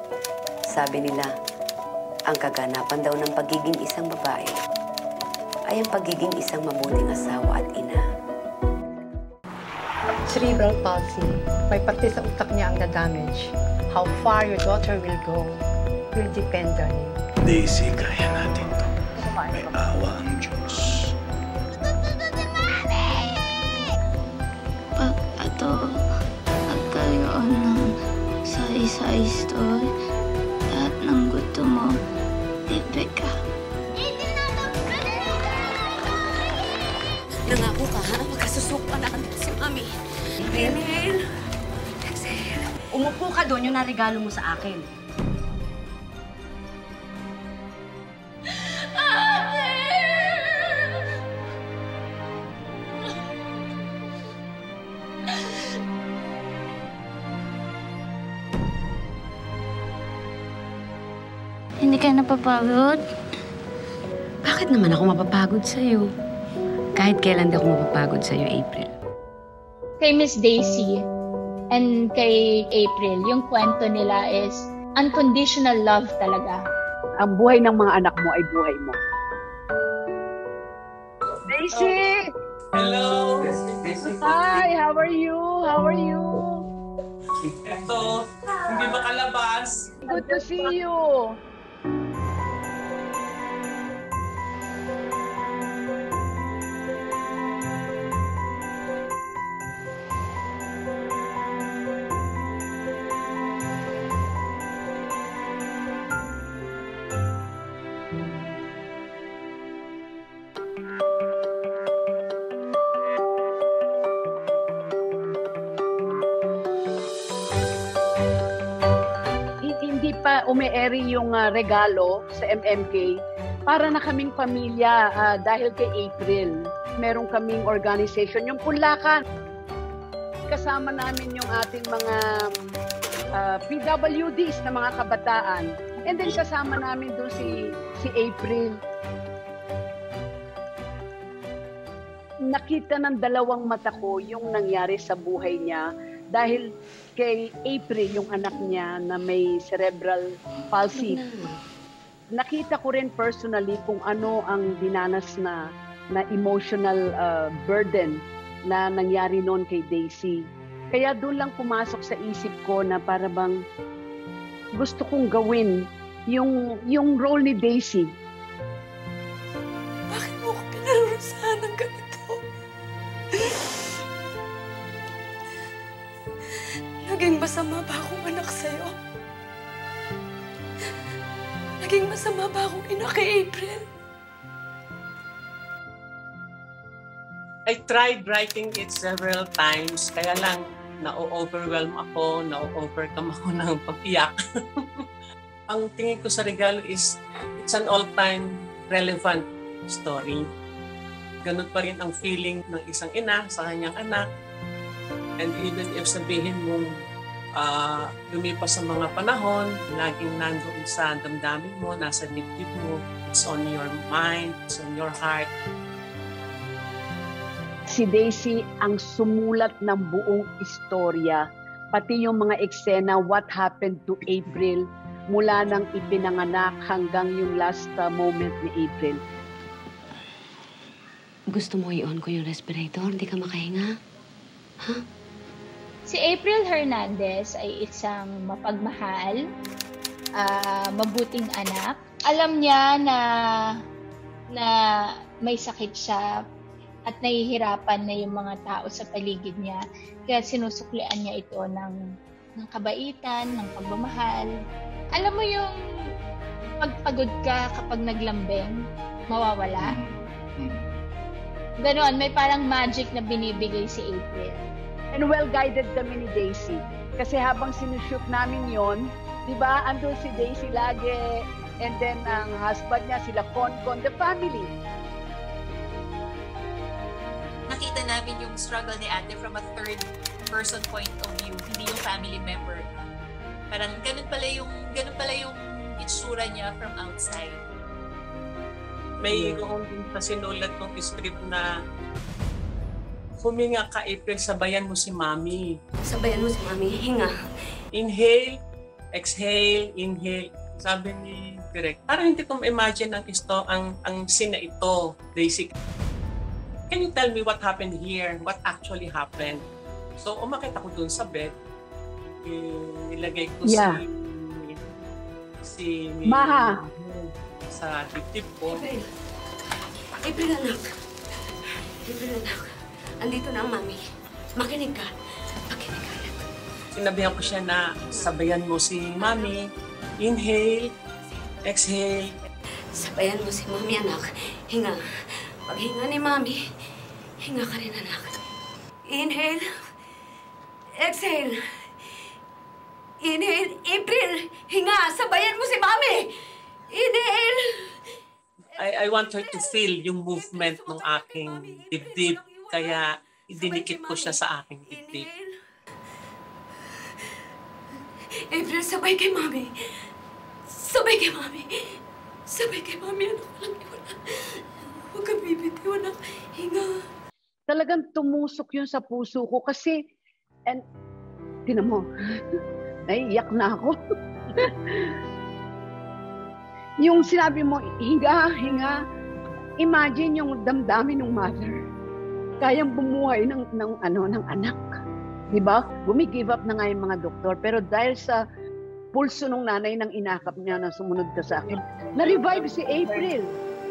Sabi nila, ang kaganapan daw ng pagiging isang babae ay ang pagiging isang mabuting asawa at ina. Cerebral palsy, may parte sa utak niya ang na-damage. How far your daughter will go will depend on you. Daisy, kaya natin to. May awa ang Diyos. Pag magkaroon ng size store, lahat ng gusto mo, libre ka. Nangako ka, ha? Magkasusupan na si Mami. Inhale. Exhale. Umupo ka doon, yung narigalo mo sa akin. Hindi ka napapagod? Bakit naman ako mapapagod sa'yo? Kahit kailan di ako mapapagod sa'yo, April. Kay Miss Daisy and kay April, yung kwento nila is unconditional love talaga. Ang buhay ng mga anak mo ay buhay mo. Daisy! Hello! Hi! How are you? How are you? Ito, hindi makalabas. Good to see you. Hindi pa ume-eri yung regalo sa MMK para na kaming pamilya dahil kay April. Meron kaming organization, yung Punlakan. Kasama namin yung ating mga PWDs na mga kabataan. And then kasama namin doon si April. Nakita ng dalawang mata ko yung nangyari sa buhay niya dahil kay April, yung anak niya na may cerebral palsy. Nakita ko rin personally kung ano ang dinanas na emotional burden na nangyari noon kay Daisy. Kaya doon lang pumasok sa isip ko na para bang gusto kong gawin yung role ni Daisy. Bakit mo ko pinarurusahan ng ganito? Naging masama ba akong anak sa'yo? Naging masama ba akong ina kay April? I tried writing it several times, kaya lang na-overwhelm ako, na-overcome ako ng pag-iyak. Ang tingin ko sa regalo is, it's an all-time relevant story. Ganun pa rin ang feeling ng isang ina sa kanyang anak. And even if sabihin mong lumipas sa mga panahon, laging nandoon sa damdamin mo, nasa dibdib mo, it's on your mind, it's on your heart. Si Daisy ang sumulat ng buong istorya, pati yung mga eksena, what happened to April, mula nang ipinanganak hanggang yung last moment ni April. Gusto mo i-on ko yung respirator? Hindi ka makahinga? Ha? Si April Hernandez ay isang mapagmahal, mabuting anak. Alam niya na may sakit siya at nahihirapan na yung mga tao sa paligid niya. Kaya sinusuklian niya ito ng kabaitan, ng pagmamahal. Alam mo yung pagpagod ka kapag naglambing, mawawala? Ganon, may parang magic na binibigay si April. And well-guided kami ni Daisy. Kasi habang sinushoot namin yon, di ba, andun si Daisy lagi, and then ang husband niya, sila Concon, the family. Nakita namin yung struggle ni ate from a third person point of view, hindi yung family member. Parang ganun pala yung itsura niya from outside. May roon din sa sinulat ng script na huminga ka, April, sabayan mo si Mami. Sabayan mo si Mami, hinga. Inhale, exhale, inhale. Sabi ni Direk, parang hindi ko ma-imagine ang scene na ito, Daisy. Can you tell me what happened here? What actually happened? So, umakit ako dun sa bed. Nilagay ko si Maha sa dibdib ko. April, anak. April, anak. Andito na ang mami. Makinig ka. Makinig ka. Sinabihan ko siya na sabayan mo si mami. Inhale, exhale. Sabayan mo si mami, anak. Hinga. Paghinga ni mami, hinga ka rin, anak. Inhale, exhale. Inhale, April. Hinga. Sabayan mo si mami. Inhale. I want her to feel yung movement ng aking dibdib. Kaya idinikit ko siya sa aking dibdib. April, sabay kay mami. Sabay kay mami. Sabay kay mami. Ano ka lang iwanan. Huwag kang bibitiw, anak. Hinga. talagang tumusok yun sa puso ko kasi, and tinan mo, naiiyak na ako. Yung sinabi mo, hinga, hinga, imagine yung damdamin ng mother. Kayang bumuhay ng anak. Diba? Bumi-give up na nga yung mga doktor. Pero dahil sa pulso ng nanay ng inakap niya na sumunod ka sa akin, na-revive si April.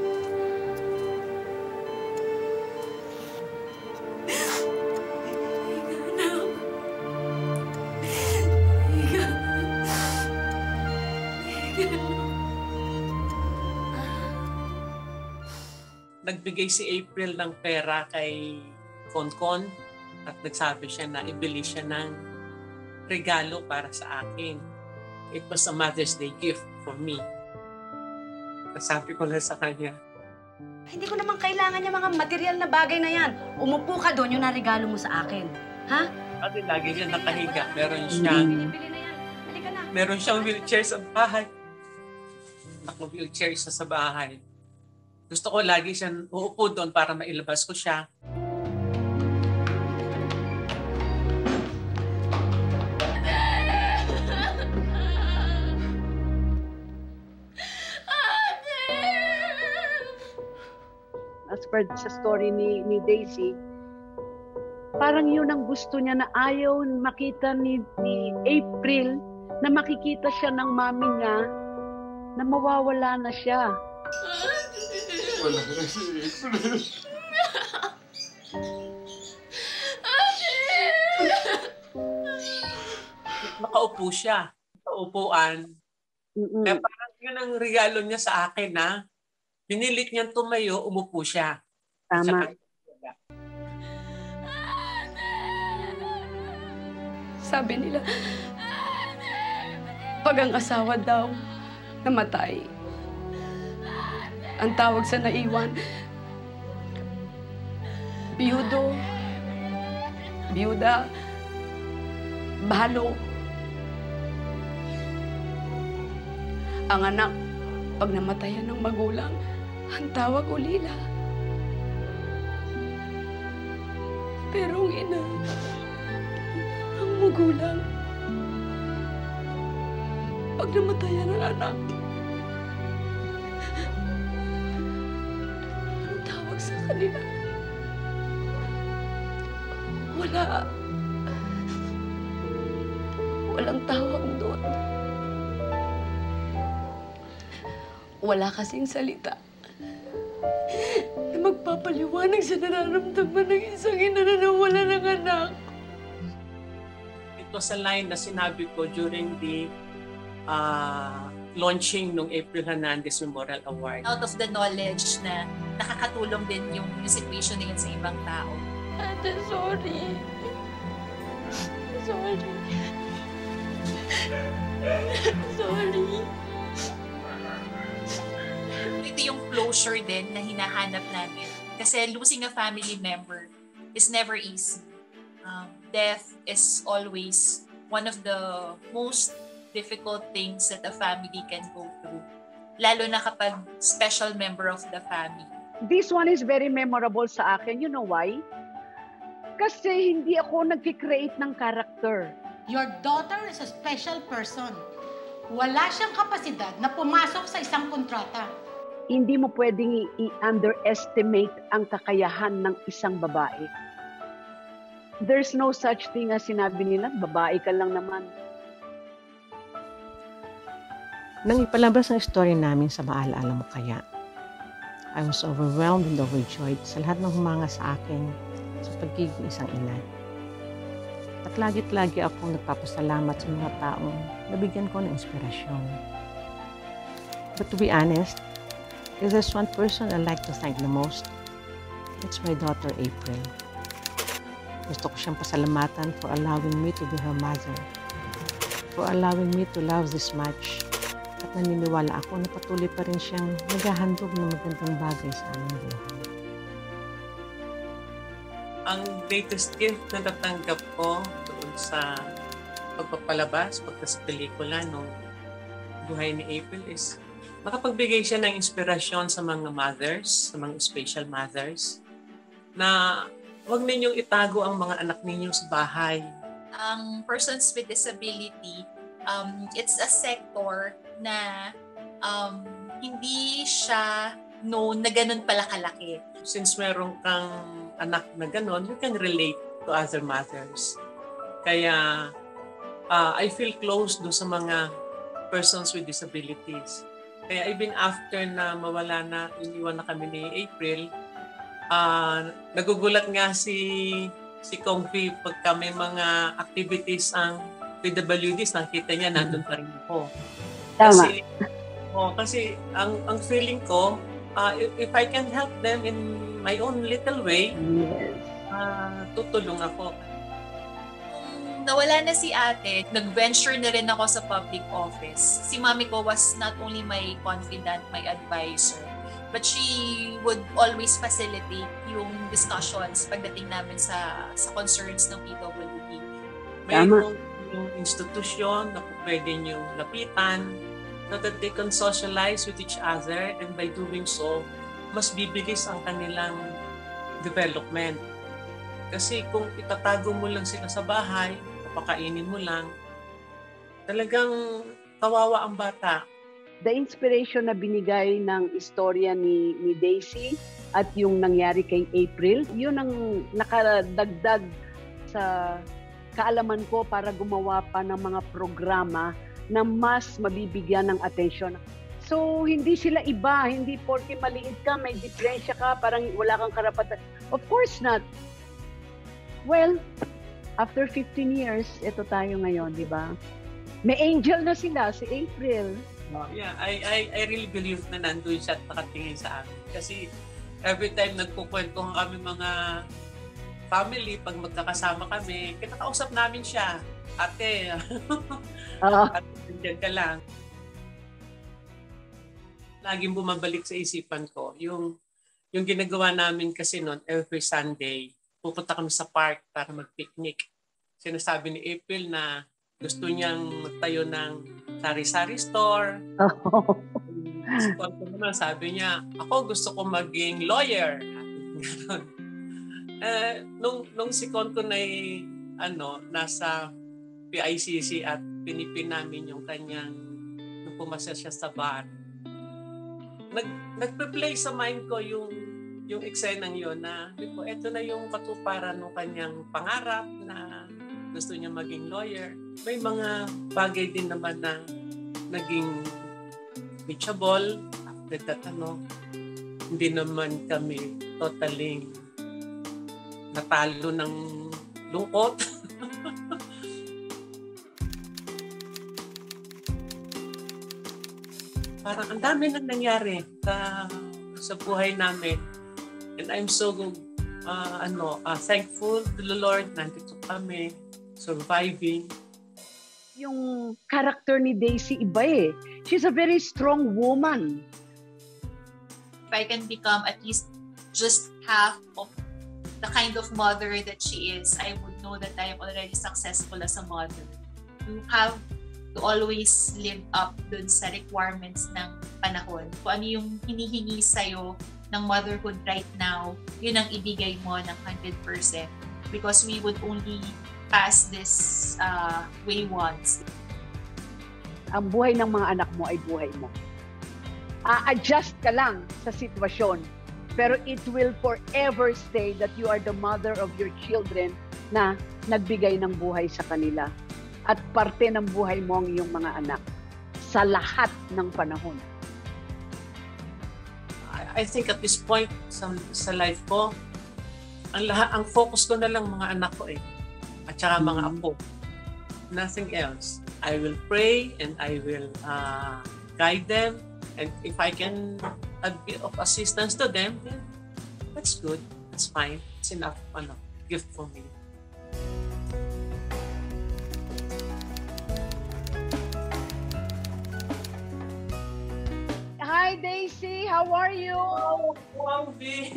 Nagbigay si April ng pera kay Konkon at nagsabi siya na ibili siya ng regalo para sa akin. It was a Mother's Day gift for me. Sabi ko lang sa kanya, Hindi ko naman kailangan yung mga material na bagay na yan. Umupo ka doon yung narigalo mo sa akin. Ha? kasi lagi siya nakahiga. Meron siyang wheelchair sa bahay. Naka-wheelchair siya sa bahay. Gusto ko lagi siyang uupo doon para mailabas ko siya. As per sa story ni Daisy, parang yun ang gusto niya na ayaw makita ni April na makikita siya ng mami niya na mawawala na siya. Wala na si April. Nakaupo siya sa upuan. Kaya parang yun ang regalo niya sa akin na pinilit niyang tumayo, umupo siya. Tama. Sabi nila, pag ang asawa daw namatay, ang tawag sa naiwan, biyudo, biyuda, balo. Ang anak, pag namatayan ng magulang, ang tawag ulila. Pero ang ina, ang magulang, pag namatayan ng anak, ang tawag sa kanila, walang tawag doon. Wala kasing salita na magpapaliwanag sa nararamdaman ng isang ina na nawala ng anak. It was a line na sinabi ko during the launching ng April Hernandez Memorial Award. Out of the knowledge na nakakatulong din yung situation na yun sa ibang tao. Ate, sorry. Sorry. Sorry. Ito yung closure din na hinahanap namin. Kasi losing a family member is never easy. Death is always one of the most difficult things that a family can go through. Lalo na kapag special member of the family. This one is very memorable sa akin. You know why? Kasi hindi ako nag-create ng character. Your daughter is a special person. Wala siyang kapasidad na pumasok sa isang kontrata. Hindi mo pwedeng i-underestimate ang kakayahan ng isang babae. There's no such thing as sinabi nila, babae ka lang naman. Nang ipalabas ang story namin sa Maalaala Mo Kaya, I was overwhelmed and overjoyed sa lahat ng humanga sa akin sa pagiging isang ina. At lagi-lagi akong nagpapasalamat sa mga taong nabigyan ko ng inspirasyon. But to be honest, if there's one person I'd like to thank the most, it's my daughter April. Gusto ko siyang pasalamatan for allowing me to be her mother, for allowing me to love this much, at naniniwala ako na patuloy pa rin siyang naghahandog ng magandang bagay sa aming buhay. Ang greatest gift na natanggap ko doon sa pagpapalabas, pagka sa pelikula nung buhay ni April is makapagbigay siya ng inspirasyon sa mga mothers, sa mga special mothers, na huwag ninyong itago ang mga anak ninyo sa bahay. Ang persons with disability, it's a sector na hindi siya known na ganun pala kalaki. Since meron kang anak na ganun, you can relate to other mothers. Kaya I feel close do sa mga persons with disabilities. Kaya even after na mawala na, iniwan na kami ni April, nagugulat nga si Kongfi pagka may mga activities ang PWDs, nakita niya nandun pa rin ako. Tama. Kasi ang feeling ko, if I can help them in my own little way, yes, tutulong ako. Nung nawala na si ate, nag-venture na rin ako sa public office. Si mami ko was not only my confidant, my advisor, but she would always facilitate yung discussions pagdating namin sa concerns ng PWD. Mayroong yung institusyon na pwede nyo lapitan so that they can socialize with each other, and by doing so, mas bibilis ang kanilang development. Kasi kung itatago mo lang sila sa bahay, papakainin mo lang, talagang kawawa ang bata. The inspiration na binigay ng istorya ni Daisy at yung nangyari kay April, yun ang nakadagdag sa kaalaman ko para gumawa pa ng mga programa na mas mabibigyan ng atensyon. So, hindi sila iba. Hindi porke maliit ka, may diferensya ka, parang wala kang karapatan. Of course not. Well, after 15 years, ito tayo ngayon, di ba? May angel na sila, si April. Yeah, I really believe na nandun siya at nakatingin sa amin. Kasi every time nagkukwento kami mga family, pag magkakasama kami, kinakausap namin siya. Ate, ate, nandiyan ka lang. Laging bumabalik sa isipan ko, yung ginagawa namin kasi noon, every Sunday, pupunta kami sa park para mag-picnic. Sinasabi ni April na gusto niyang magtayo ng sari-sari store. Si Conco naman, sabi niya, ako gusto ko maging lawyer. Nung si Conco na nasa PICC at pinipin namin yung kanyang, nung pumasa siya sa bar, nagpe-play sa mind ko yung eksenang yun na eto na yung katuparan ng kanyang pangarap na gusto niya maging lawyer. May mga bagay din naman na naging reachable after that, hindi naman kami totally natalo ng lungkot. Parang ang dami nang nangyari sa buhay namin. And I'm so thankful to the Lord. Nandito kami, surviving. Yung character ni Daisy iba eh. She's a very strong woman. If I can become at least just half of the kind of mother that she is, I would know that I am already successful as a mother. You have to always live up dun sa requirements ng panahon. Kung ano yung hinihingi sa'yo ng motherhood right now, yun ang ibigay mo ng 100%. Because we would only pass this way once. Ang buhay ng mga anak mo ay buhay mo. A-adjust ka lang sa sitwasyon. Pero it will forever stay that you are the mother of your children na nagbigay ng buhay sa kanila. At parte ng buhay mo ang iyong mga anak sa lahat ng panahon. I think at this point sa life ko, ang focus ko na lang mga anak ko at saka mga apo. Nothing else. I will pray and I will guide them, and if I can be of assistance to them, then that's good. That's fine. It's enough gift for me. Hi Daisy, how are you? Wow, B.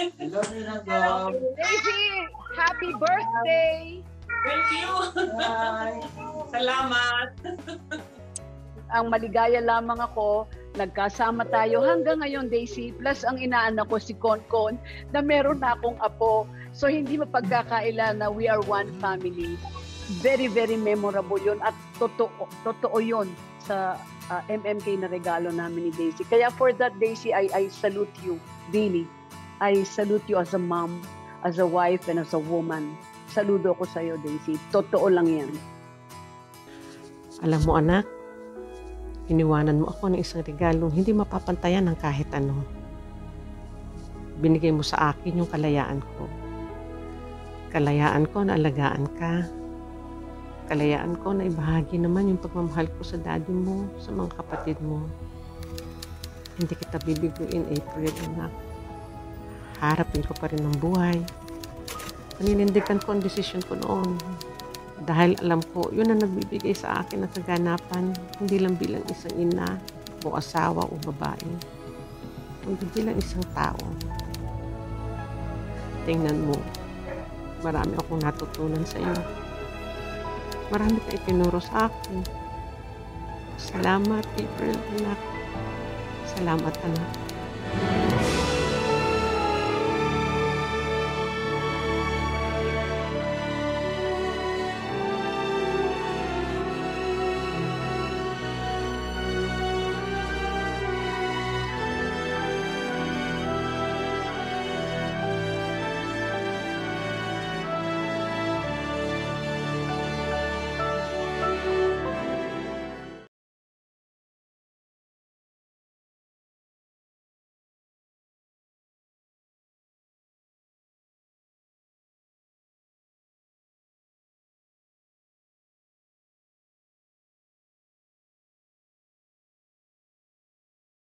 Daisy, happy birthday! Thank you. Salamat. Ang maligaya lamang ako, nagkasama tayo hanggang ngayon, Daisy, plus ang inaanak ko si Konkon na meron na akong apo. So hindi mapagkakaila na we are one family. Very, very memorable yun at totoo yun sa MMK na regalo namin ni Daisy. Kaya for that, Daisy, I salute you, really. I salute you as a mom, as a wife, and as a woman. Saludo ko sa'yo, Daisy. Totoo lang yan. Alam mo anak, iniwanan mo ako ng isang regalong hindi mapapantayan ng kahit ano. Binigay mo sa akin yung kalayaan ko. Kalayaan ko na alagaan ka. Kalayaan ko na ibahagi naman yung pagmamahal ko sa daddy mo, sa mga kapatid mo. Hindi kita bibiguin, April, anak. Harapin ko pa rin ang buhay. Paninindigan ko ang desisyon ko noon. Dahil alam ko, yun ang nagbibigay sa akin ng kaganapan, hindi lang bilang isang ina, o asawa, o babae, kundi bilang isang tao. Tingnan mo, marami akong natutunan sa iyo. Marami kang itinuro sa akin. Salamat, April, anak. Salamat, anak.